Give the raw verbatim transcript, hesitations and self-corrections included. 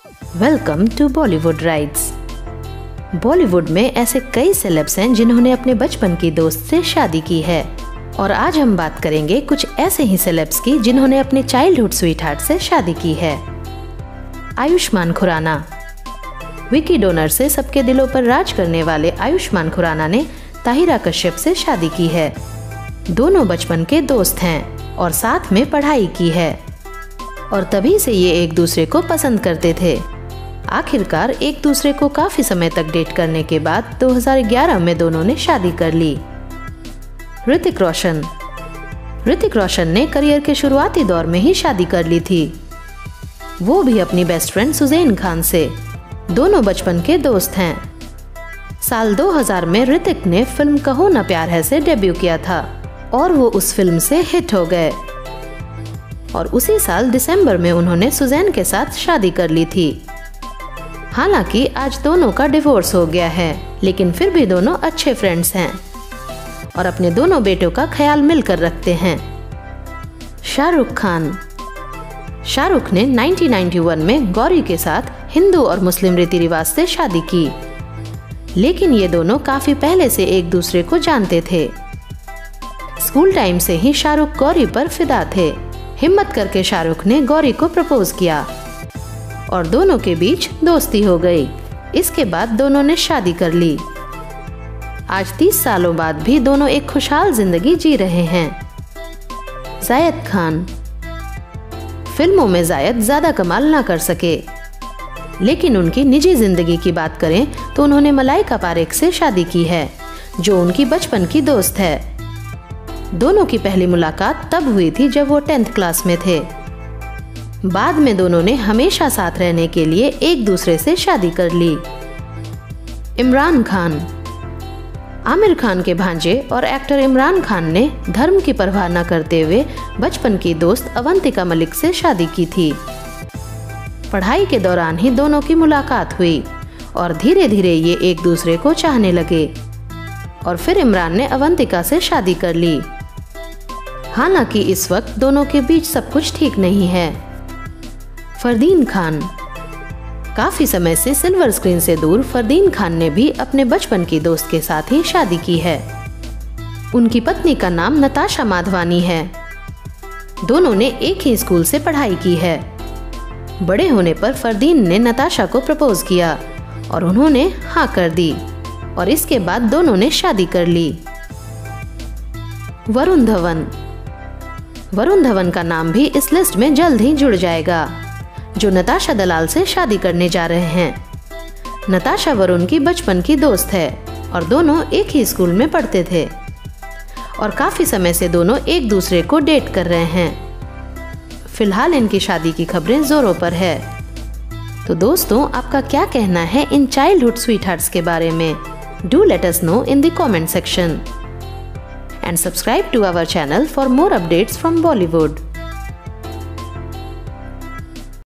Welcome to Bollywood Rides. Bollywood में ऐसे कई सेलेब्स हैं जिन्होंने अपने बचपन की दोस्त से शादी की है, और आज हम बात करेंगे कुछ ऐसे ही सेलेब्स की जिन्होंने अपने चाइल्डहुड स्वीटहार्ट से शादी की है। आयुष्मान खुराना। विकी डोनर से सबके दिलों पर राज करने वाले आयुष्मान खुराना ने ताहिरा कश्यप से शादी की है। दोनों बचपन के दोस्त हैं और साथ में पढ़ाई की है, और तभी से ये एक दूसरे को पसंद करते थे। आखिरकार एक दूसरे को काफी समय तक डेट करने के बाद दो हज़ार ग्यारह में दोनों ने शादी कर ली। ऋतिक रोशन। ऋतिक रोशन ने करियर के शुरुआती दौर में ही शादी कर ली थी, वो भी अपनी बेस्ट फ्रेंड सुजैन खान से। दोनों बचपन के दोस्त हैं। साल दो हज़ार में ऋतिक ने फिल्म कहो ना प्यार है से डेब्यू किया था और वो उस फिल्म से हिट हो गए, और उसी साल दिसंबर में उन्होंने सुजैन के साथ शादी कर ली थी। हालांकि आज दोनों का डिवोर्स हो गया है, लेकिन फिर भी दोनों अच्छे फ्रेंड्स हैं और अपने दोनों बेटों का ख्याल मिलकर रखते हैं। शाहरुख खान। शाहरुख ने उन्नीस सौ इक्यानवे में गौरी के साथ हिंदू और मुस्लिम रीति रिवाज से शादी की, लेकिन ये दोनों काफी पहले से एक दूसरे को जानते थे। स्कूल टाइम से ही शाहरुख गौरी पर फिदा थे। हिम्मत करके शाहरुख ने गौरी को प्रपोज किया और दोनों के बीच दोस्ती हो गई। इसके बाद दोनों ने शादी कर ली। आज तीस सालों बाद भी दोनों एक खुशहाल जिंदगी जी रहे हैं। जायद खान। फिल्मों में जायद ज्यादा कमाल ना कर सके, लेकिन उनकी निजी जिंदगी की बात करें तो उन्होंने मलाइका पारेख से शादी की है, जो उनकी बचपन की दोस्त है। दोनों की पहली मुलाकात तब हुई थी जब वो टेंथ क्लास में थे। बाद में दोनों ने हमेशा साथ रहने के लिए एक दूसरे से शादी कर ली। इमरान खान। आमिर खान के भांजे और एक्टर इमरान खान ने धर्म की परवाह न करते हुए बचपन की दोस्त अवंतिका मलिक से शादी की थी। पढ़ाई के दौरान ही दोनों की मुलाकात हुई और धीरे धीरे ये एक दूसरे को चाहने लगे, और फिर इमरान ने अवंतिका से शादी कर ली। हालांकि इस वक्त दोनों के बीच सब कुछ ठीक नहीं है। फरदीन खान। काफी समय से सिल्वर स्क्रीन से दूर फरदीन खान ने भी अपने बचपन की दोस्त के साथ ही शादी की है। उनकी पत्नी का नाम नताशा माधवानी है। दोनों ने एक ही स्कूल से पढ़ाई की है। बड़े होने पर फरदीन ने नताशा को प्रपोज किया और उन्होंने हाँ कर दी, और इसके बाद दोनों ने शादी कर ली। वरुण धवन। वरुण धवन का नाम भी इस लिस्ट में जल्द ही जुड़ जाएगा, जो नताशा दलाल से शादी करने जा रहे हैं। नताशा वरुण की बचपन की दोस्त है और दोनों एक ही स्कूल में पढ़ते थे, और काफी समय से दोनों एक दूसरे को डेट कर रहे हैं। फिलहाल इनकी शादी की खबरें जोरों पर है। तो दोस्तों, आपका क्या कहना है इन चाइल्डहुड स्वीटहार्ट्स के बारे में? Do let us know in the comment section, and subscribe to our channel for more updates from Bollywood.